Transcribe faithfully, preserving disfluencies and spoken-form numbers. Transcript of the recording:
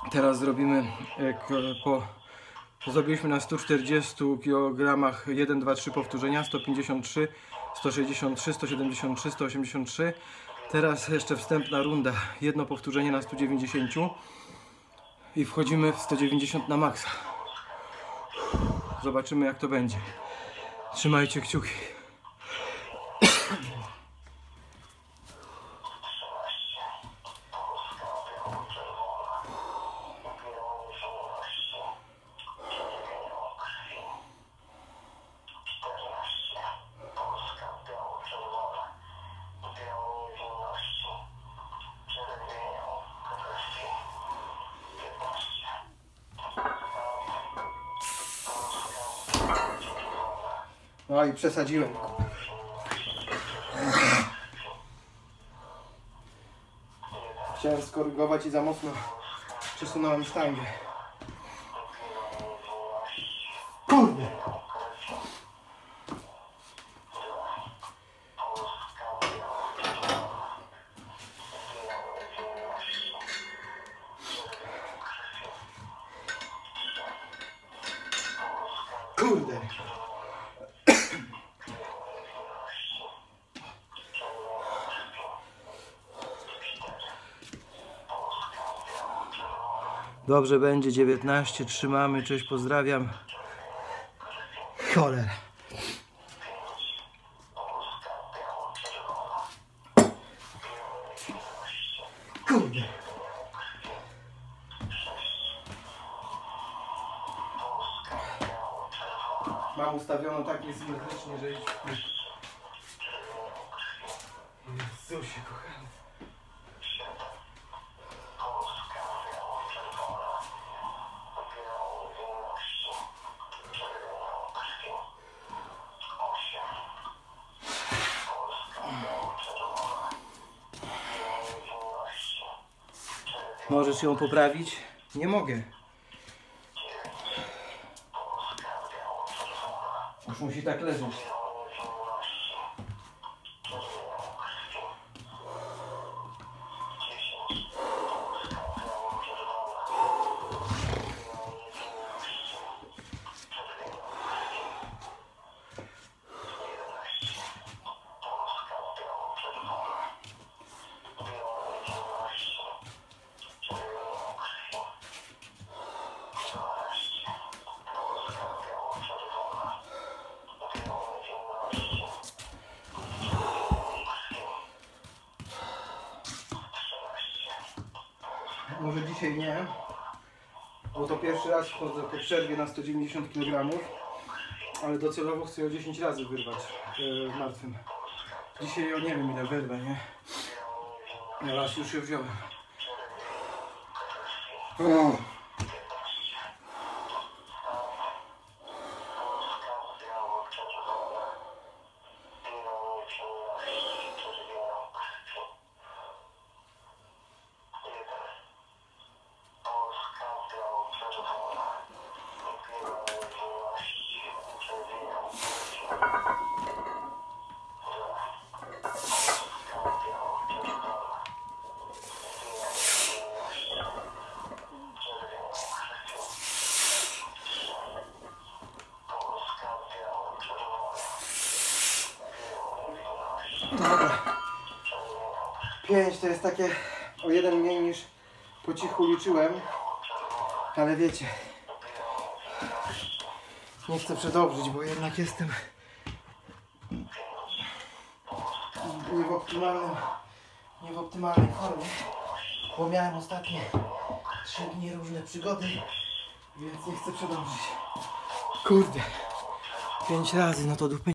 Teraz zrobimy po zrobiliśmy na stu czterdziestu kilogramach jeden, dwa, trzy powtórzenia, sto pięćdziesiąt trzy, sto sześćdziesiąt trzy, sto siedemdziesiąt trzy, sto osiemdziesiąt trzy. Teraz jeszcze wstępna runda, jedno powtórzenie na stu dziewięćdziesięciu i wchodzimy w sto dziewięćdziesiąt na maksa. Zobaczymy, jak to będzie. Trzymajcie kciuki. No i przesadziłem. Chciałem skorygować i za mocno przesunąłem sztangę. Kurde! Kurde! Dobrze będzie, dziewiętnaście, trzymamy, cześć, pozdrawiam. Cholera. Kurde. Mam ustawiono tak niesymetrycznie, że Jezusie kochany. Możesz ją poprawić? Nie mogę. Już musi tak leżeć. Może dzisiaj nie, bo to pierwszy raz wchodzę po przerwie na sto dziewięćdziesiąt kilogramów, ale docelowo chcę ją dziesięć razy wyrwać yy, w martwym. Dzisiaj ją nie wiem ile wyrwę, nie? Ja raz już ją wziąłem. O. Dobra. pięć to jest takie o jeden mniej niż po cichu liczyłem, ale wiecie, nie chcę przedobrzyć, bo jednak jestem nie w optymalnym, nie w optymalnej formie, bo miałem ostatnie trzy dni różne przygody, więc nie chcę przedobrzyć. Kurde, pięć razy, no to dupy.